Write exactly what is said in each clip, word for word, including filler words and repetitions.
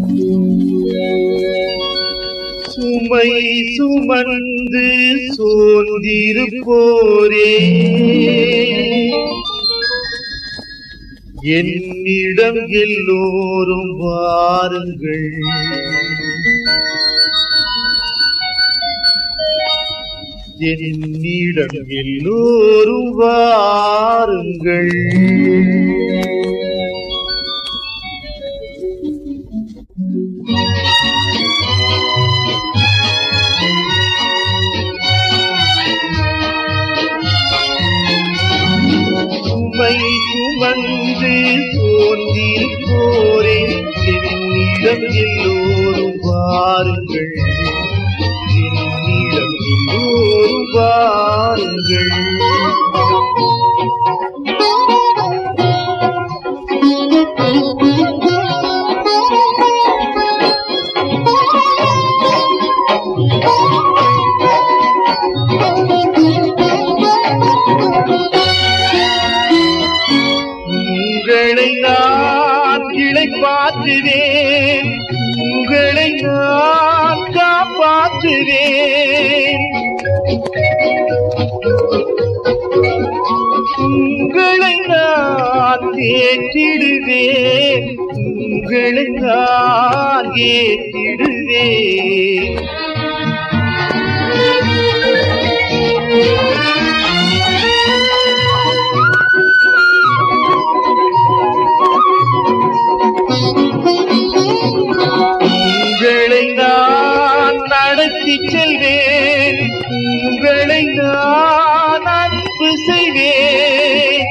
சுமை சுமந்து சோர்ந்திருப்போரே என்னிடம் எல்லோரும் வாருங்கள். என்னிடம் எல்லோரும் வாருங்கள். சுமை சுமந்து சோர்ந்திருப்போரே என்னிடம் எல்லோரும் வாருங்கள். என்னிடம் எல்லோரும் வாருங்கள். உங்களை நான் இளைப்பாற்றுவேன், உங்களை நான் காப்பாற்றுவேன். உங்களை நான் ஏற்றிடுவேன், உங்களை நான் ஏற்றிடுவேன். உங்களை நான் நடத்தி செல்வேன், உங்களை நான் அன்பு செய்வேன்.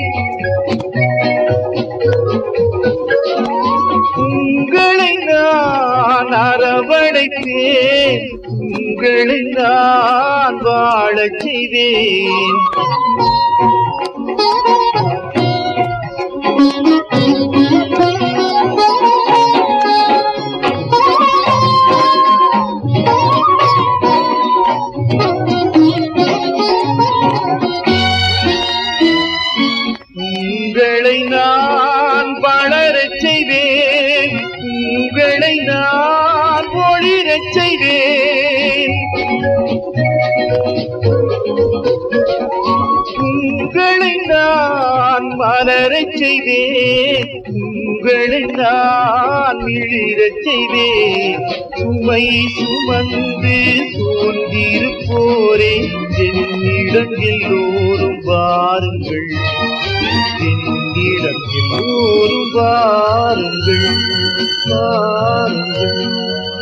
உங்களை நான் அரவணைப்பேன், உங்களை நான் வாழச் செய்வேன். உங்களை நான் வளரச் செய்வேன், உங்களை நான் ஒளிரச் செய்வேன். உங்களை நான் மலரச் செய்வேன், உங்களை நான் மிளிரச் செய்வேன். சுமை சுமந்து சோர்ந்திருப்போரே என்னிடம் எல்லோரும் வாருங்கள். என்னிடம் எல்லோரும் வாருங்கள், வாருங்கள்.